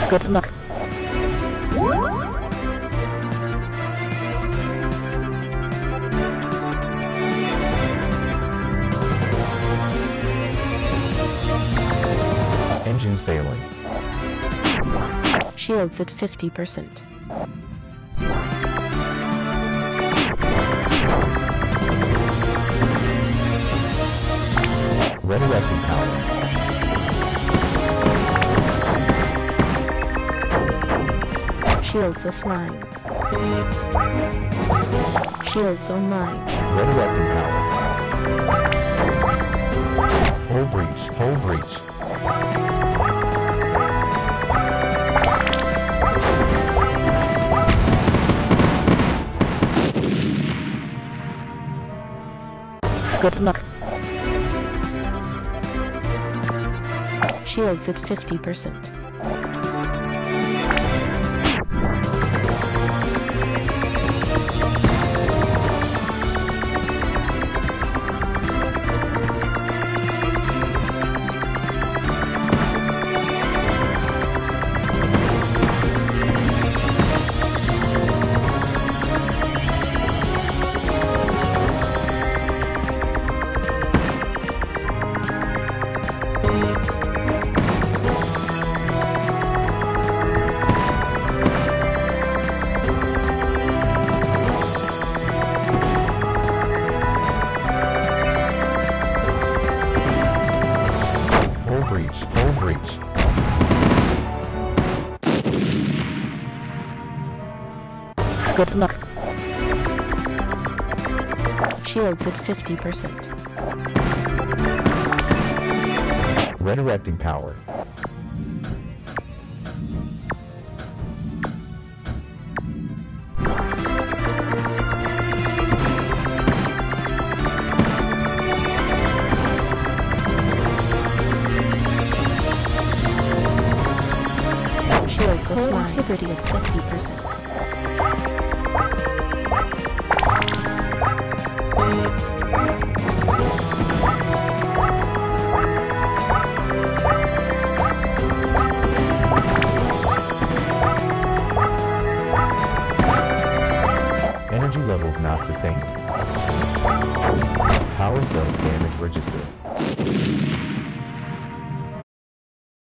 Good luck. Engines failing. Shields at 50%. Redirecting power. Shields offline. Shields online. Redirecting power. Hull breach. Hull breach. Good luck. Shields at 50%. Hull breach. Good luck. Shields at 50%. Redirecting power. Shields offline. Integrity at 50%.